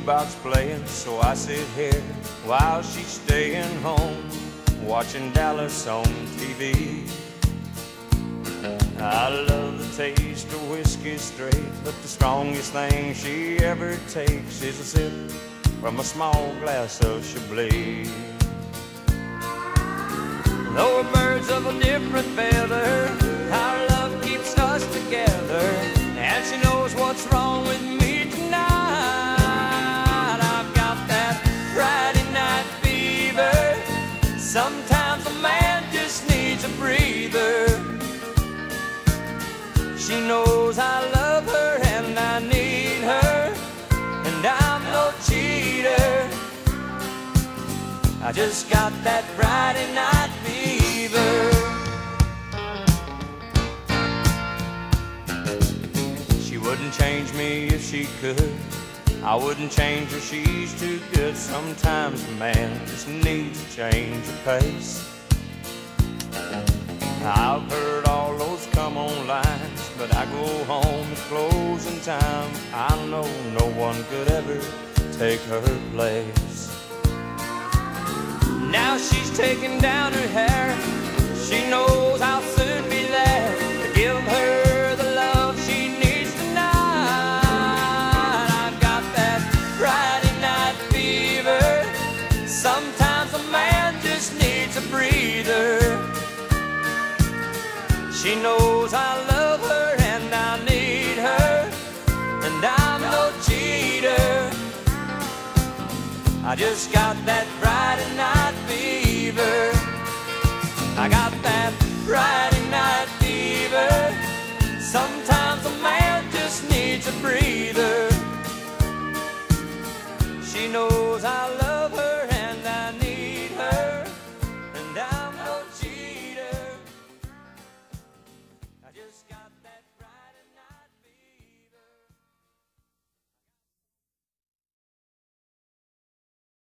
jukebox playing, so I sit here while she's staying home, watching Dallas on TV. I love the taste of whiskey straight, but the strongest thing she ever takes is a sip from a small glass of Chablis. Though we're birds of a different feather, our love keeps us together, and she knows what's wrong with me tonight. I've got that Friday night fever. Sometimes a man just needs a breather. She knows I love her and I need her, and I'm no cheater. I just got that Friday night fever. She wouldn't change me if she could. I wouldn't change her, she's too good. Sometimes a man just needs a change of pace. I've heard all those come-on lines, but I go home at closing time. I know no one could ever take her place. Now she's taking down her hair. She knows I'll soon be there to give her the love she needs tonight. I've got that Friday night fever. Sometimes a man just needs a breather. She knows I love her and I need her, and I'm no cheater. I just got that Friday night fever. I got that Friday night fever. Sometimes a man just needs a breather.